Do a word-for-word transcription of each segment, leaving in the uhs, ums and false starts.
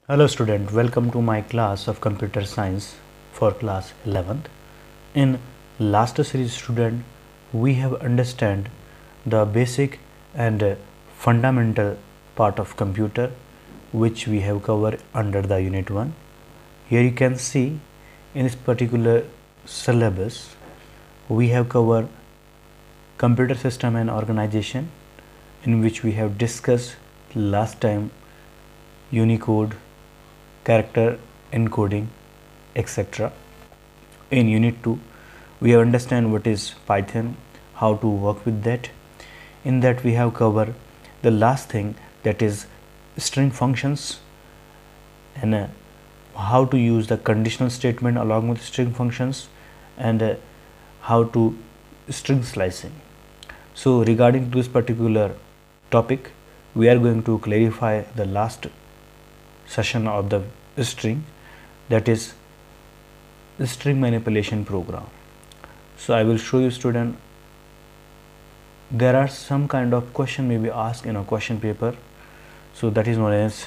Hello student, welcome to my class of computer science for class eleventh. In last series student, we have understand the basic and uh, fundamental part of computer which we have covered under the unit one. Here you can see in this particular syllabus we have covered computer system and organization, in which we have discussed last time Unicode, character encoding, et cetera. In unit two we have understand what is Python, how to work with that. In that we have covered the last thing, that is string functions, and uh, how to use the conditional statement along with string functions, and uh, how to string slicing. So regarding to this particular topic, we are going to clarify the last session of the string, that is string manipulation program. So I will show you student, there are some kind of question may be asked in a question paper, so that is known as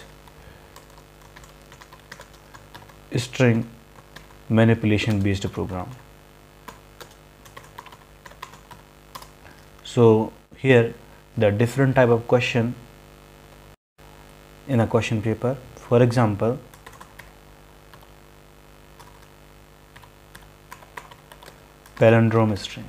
string manipulation based program. So here the different type of question in a question paper. For example, palindrome string.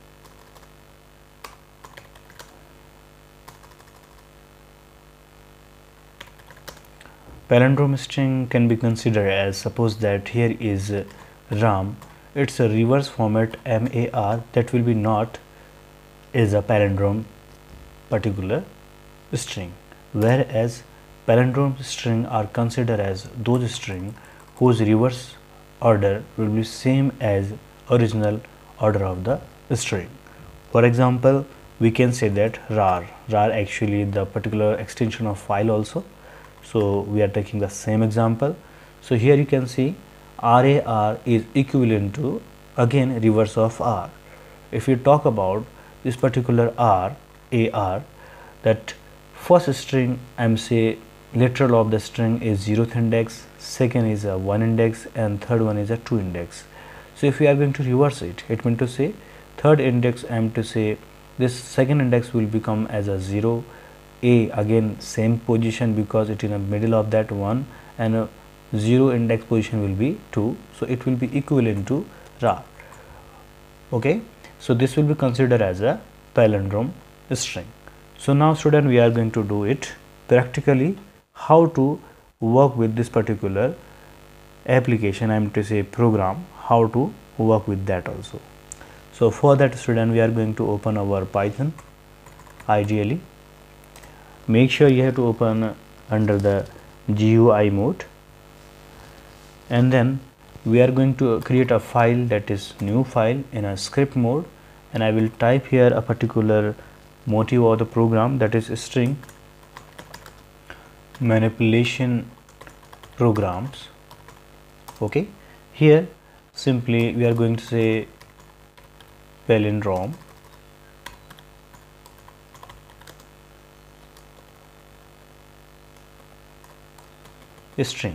Palindrome string can be considered as, suppose that here is Ram, it's a reverse format M A R, that will be not is a palindrome particular string, whereas palindrome string are considered as those string whose reverse order will be same as original order of the string. For example, we can say that rar, rar actually the particular extension of file also. So we are taking the same example. So here you can see rar is equivalent to again reverse of r. If you talk about this particular r, ar, that first string I am say literal of the string is zeroth index, second is a one index, and third one is a two index. So if we are going to reverse it, it means to say third index I am to say this second index will become as a zero, a again same position because it is in the middle of that one, and a zero index position will be two, so it will be equivalent to rar. Okay, so this will be considered as a palindrome string. So now student, we are going to do it practically, how to work with this particular application, I am to say program, how to work with that also. So for that student, we are going to open our Python. Ideally make sure you have to open under the G U I mode, and then we are going to create a file, that is new file in a script mode, and I will type here a particular motive of the program, that is string manipulation programs. Okay, here simply we are going to say palindrome string.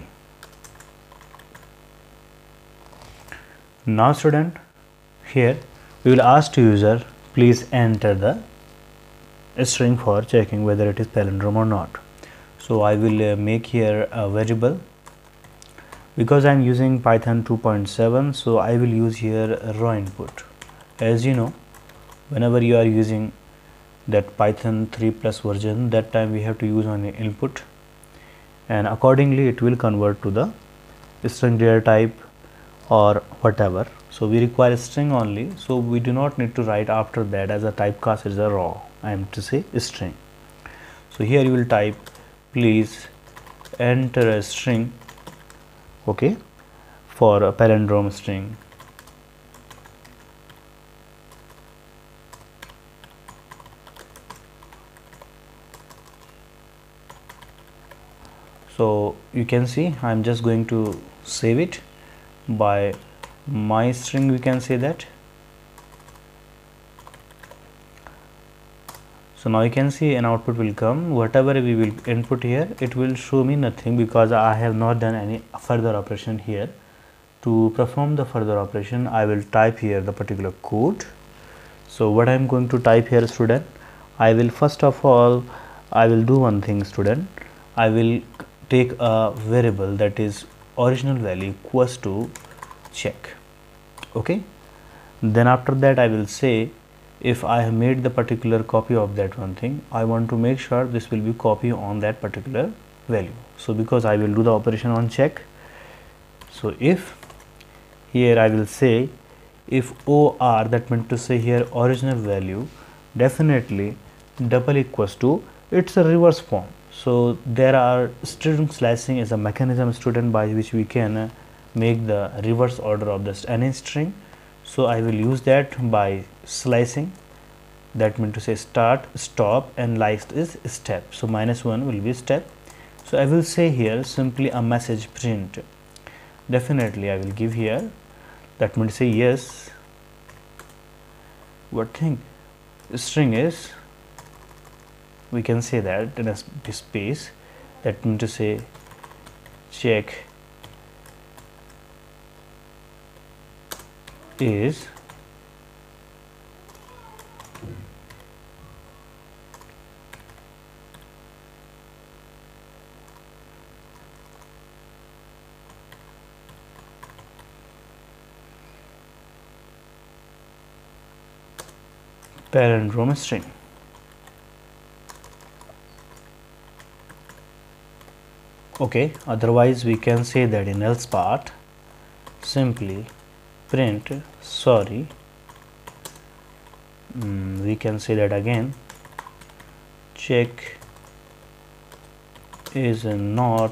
Now student, here we will ask to user, please enter the string for checking whether it is palindrome or not. So I will uh, make here a variable, because I am using Python two point seven, so I will use here raw input. As you know, whenever you are using that Python three plus version, that time we have to use only input, and accordingly it will convert to the string data type or whatever. So we require string only, so we do not need to write after that as a typecast is a raw, I am to say string. So here you will type, please enter a string, okay, for a palindrome string. So you can see I am just going to save it by my string, we can say that. So now you can see an output will come. Whatever we will input here, it will show me nothing because I have not done any further operation here. To perform the further operation, I will type here the particular code. So what I am going to type here, student, I will first of all, I will do one thing, student. I will take a variable that is original value equals to check. Okay. Then after that, I will say, if I have made the particular copy of that one thing, I want to make sure this will be copy on that particular value. So because I will do the operation on check, so if here I will say, if O R, that meant to say here original value, definitely double equals to, it's a reverse form. So there are string slicing is a mechanism, student, by which we can uh, make the reverse order of this any string. So I will use that by slicing, that means to say start, stop, and last is step. So minus one will be step. So I will say here simply a message print. Definitely I will give here, that means say yes, what thing, string is, we can say that in a space, that means to say check is palindrome string. Okay, otherwise we can say that in else part simply print sorry, mm, we can say that again, check is not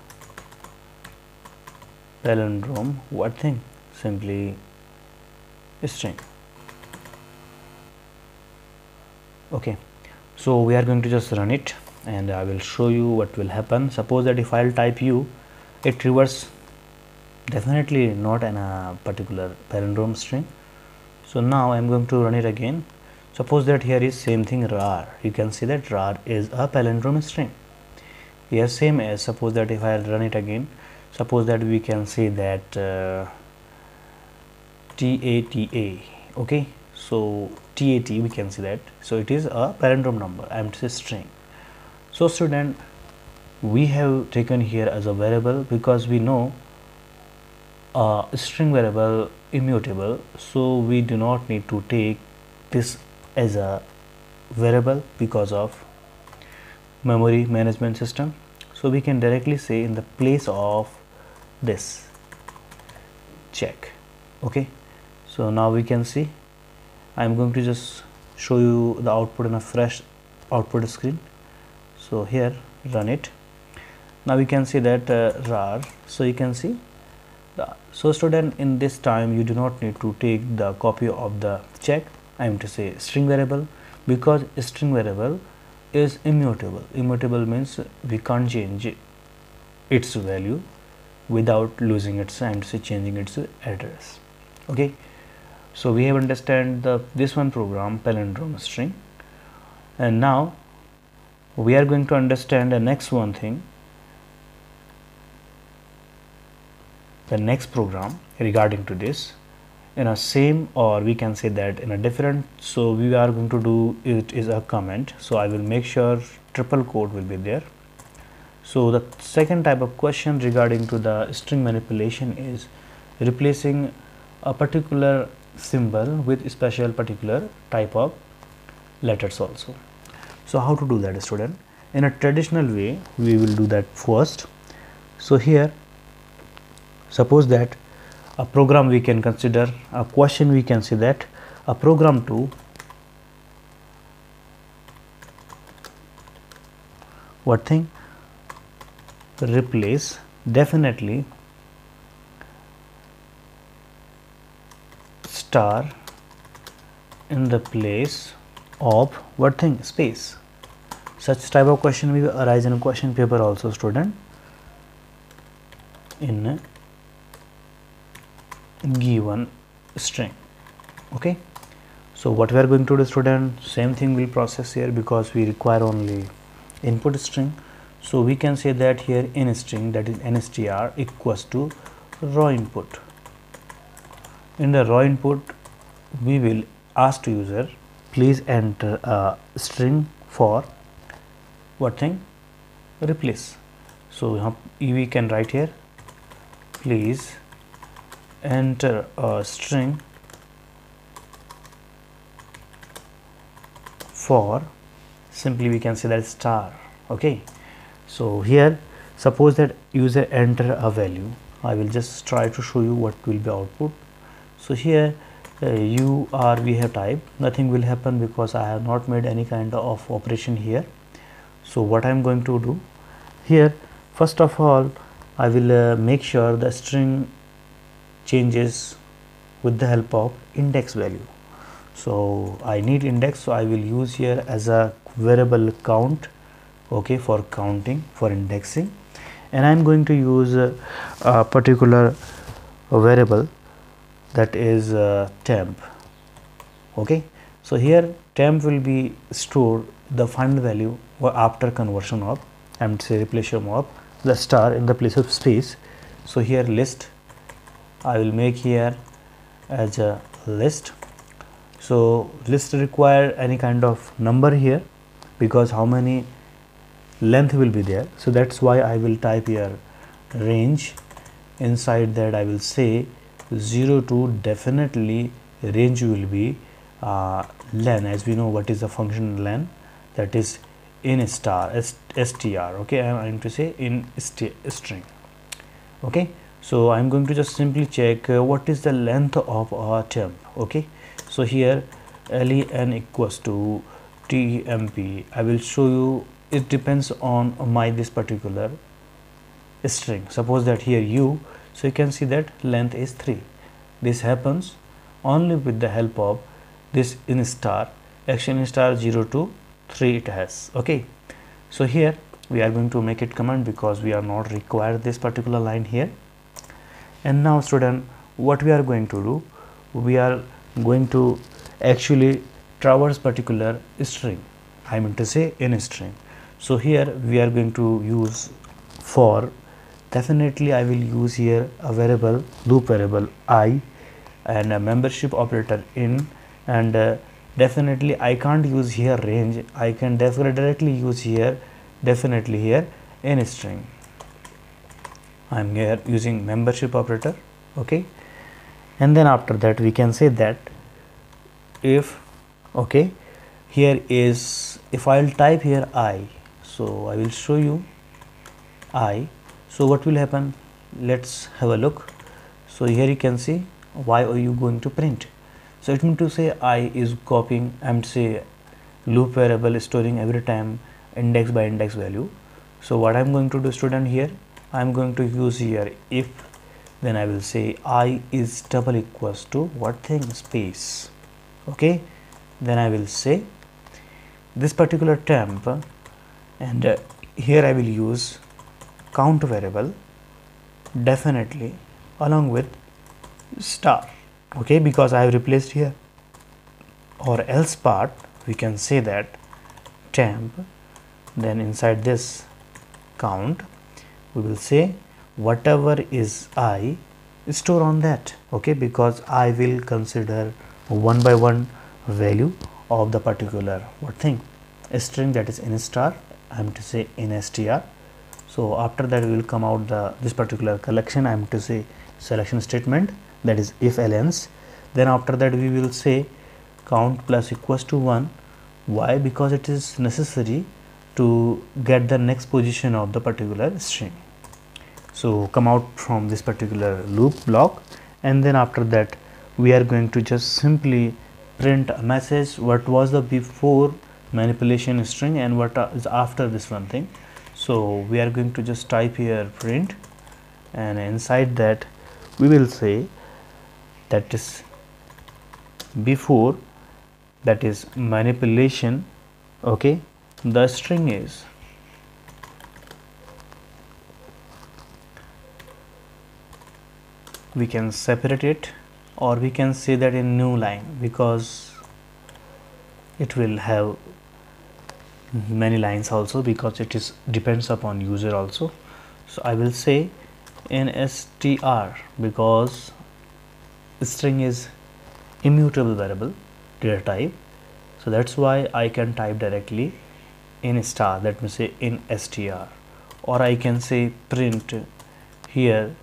palindrome, what thing, simply string. Okay, so we are going to just run it and I will show you what will happen. Suppose that if I'll type u, it reverse definitely not in a particular palindrome string. So now I am going to run it again. Suppose that here is same thing rar, you can see that rar is a palindrome string. Here same as, suppose that if I run it again, suppose that we can say that uh, tata, okay, so tat we can see that, so it is a palindrome number, empty string. So student, we have taken here as a variable because we know a string variable immutable, so we do not need to take this as a variable because of memory management system. So we can directly say in the place of this check. Okay, so now we can see, I am going to just show you the output in a fresh output screen. So here run it. Now we can see that uh, rar, so you can see the, so student, in this time you do not need to take the copy of the check, I am to say string variable, because string variable is immutable. Immutable means we can't change its value without losing its, I am to say changing its address. Okay, so we have understand the this one program palindrome string, and now we are going to understand the next one thing, the next program regarding to this in a same, or we can say that in a different. So we are going to do it is a comment, so I will make sure triple quote will be there. So the second type of question regarding to the string manipulation is replacing a particular symbol with special particular type of letters also. So how to do that, student? In a traditional way we will do that first. So here suppose that a program we can consider, a question we can say that a program to what thing, replace definitely star in the place of what thing, space. Such type of question will arise in a question paper also, student, in given string. Okay, So what we are going to do, student, same thing will process here because we require only input string. So we can say that here in string, that is nstr equals to raw input. In the raw input we will ask to user please enter a string for what thing, replace. So we can write here please enter a string for, simply we can say that star. Okay, so here suppose that user enter a value. I will just try to show you what will be output. So here uh, you are we have typed, nothing will happen because I have not made any kind of operation here. So what I am going to do here, first of all I will uh, make sure the string changes with the help of index value. So I need index, so I will use here as a variable count, okay, for counting, for indexing, and I am going to use a, a particular variable that is uh, temp. Okay, so here temp will be stored the final value or after conversion of, I am say replacement of the star in the place of space. So here list I will make here as a list. So list require any kind of number here because how many length will be there. So that's why I will type here range. Inside that I will say zero to definitely range will be uh, len, as we know what is the function len, that is in star str. Okay, I am going to say in string. Okay, so I am going to just simply check uh, what is the length of our temp. Okay, so here len equals to temp. I will show you, it depends on my this particular string. Suppose that here u, so you can see that length is three. This happens only with the help of this in star, action star zero to three it has. Okay, so here we are going to make it comment because we are not required this particular line here. And now student, what we are going to do, we are going to actually traverse particular string, I mean to say in string. So here we are going to use for, definitely I will use here a variable, loop variable I, and a membership operator in, and uh, definitely I can't use here range, I can definitely directly use here definitely here in string. I am here using membership operator. Okay, and then after that we can say that if, okay, here is, if I will type here I, so I will show you I, so what will happen, let's have a look. So here you can see why are you going to print. So it means to say I is copying and say loop variable storing every time index by index value. So what I am going to do student, here I am going to use here if, then I will say I is double equals to what thing, space. Okay, then I will say this particular temp, and uh, here I will use count variable definitely along with star. Okay, because I have replaced here, or else part we can say that temp, then inside this count we will say whatever is I store on that. Okay, because I will consider one by one value of the particular what thing, a string, that is in star, I am to say in str. So after that we will come out the this particular collection, I am to say selection statement, that is if else. Then after that we will say count plus equals to one. Why? Because it is necessary to get the next position of the particular string. So come out from this particular loop block, and then after that we are going to just simply print a message what was the before manipulation string and what is after this one thing. So we are going to just type here print, and inside that we will say that is before, that is manipulation. Okay, the string is we can separate it, or we can say that in new line, because it will have many lines also, because it is depends upon user also. So I will say in str, because string is immutable variable data type, so that's why I can type directly in star, let me say in str, or I can say print here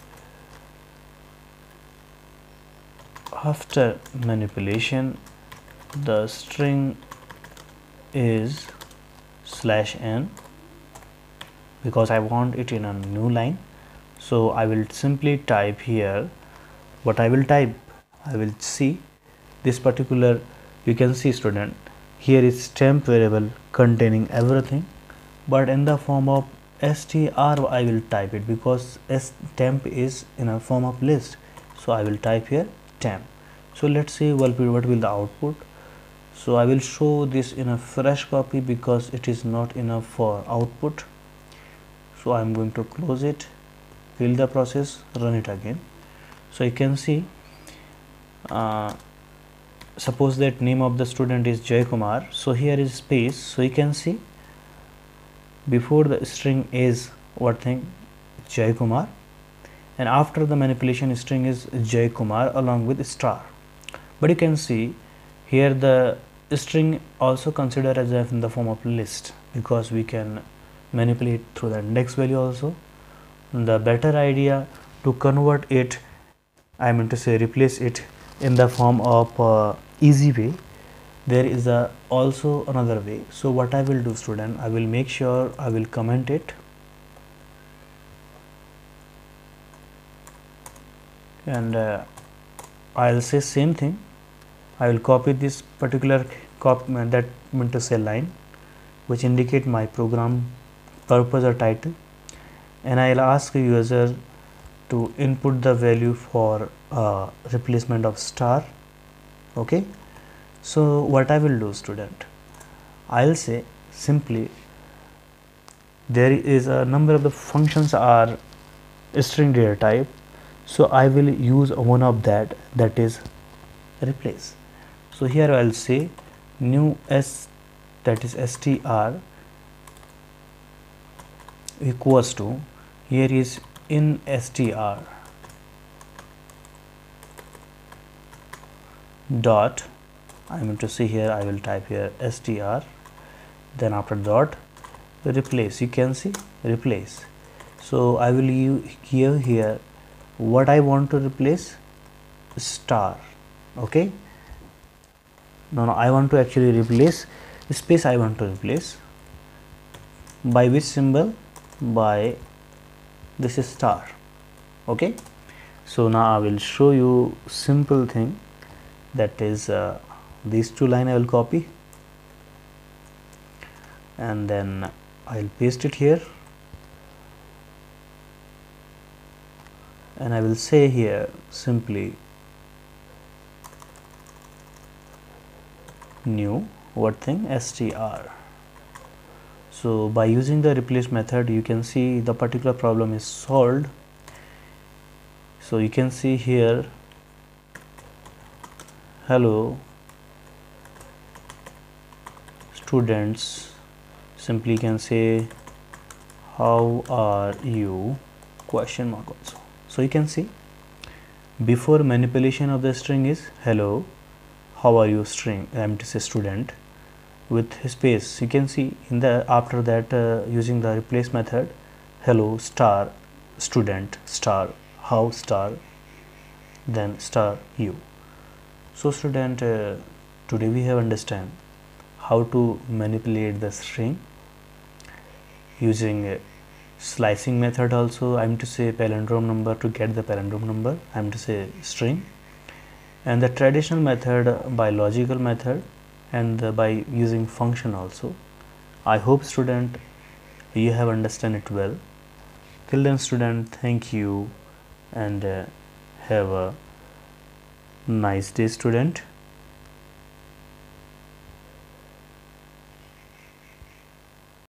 after manipulation the string is slash n, because I want it in a new line. So I will simply type here what I will type. I will see this particular, you can see student, here is temp variable containing everything, but in the form of str I will type it, because s temp is in a form of list. So I will type here temp. So let's see what will, what will the output. So I will show this in a fresh copy because it is not enough for output. So I am going to close it, kill the process, run it again. So you can see, uh, suppose that name of the student is Jay Kumar. So here is space. So you can see before the string is what thing, Jay Kumar, and after the manipulation string is Jay Kumar along with star. But you can see here the string also considered as if in the form of list, because we can manipulate through the index value also. The better idea to convert it, I mean to say replace it in the form of uh, easy way, there is a also another way. So what I will do student, I will make sure I will comment it, and uh, I'll say same thing. I will copy this particular cop that mean to say line which indicate my program purpose or title, and I'll ask a user to input the value for uh, replacement of star. Okay, so what I will do student, I'll say simply there is a number of the functions are string data type, so I will use one of that, that is replace. So here I'll say new s, that is str equals to, here is in str dot, I mean to see here I will type here str, then after dot replace, you can see replace. So I will give here what I want to replace, star. Okay, no no I want to actually replace space, I want to replace by which symbol, by this is star. Okay, so now I will show you simple thing, that is uh, these two line I will copy and then I'll paste it here, and I will say here simply new what thing, str. So by using the replace method you can see the particular problem is solved. So you can see here hello students, simply can say how are you, question mark also. So you can see before manipulation of the string is hello how are you string, I am to say student with space. You can see in the after that uh, using the replace method, hello star student star how star then star you. So student, uh, today we have understand how to manipulate the string using uh, slicing method also, I am to say palindrome number to get the palindrome number, I am to say string, and the traditional method by logical method, and uh, by using function also. I hope student you have understand it well. Till then student, thank you and uh, have a nice day student.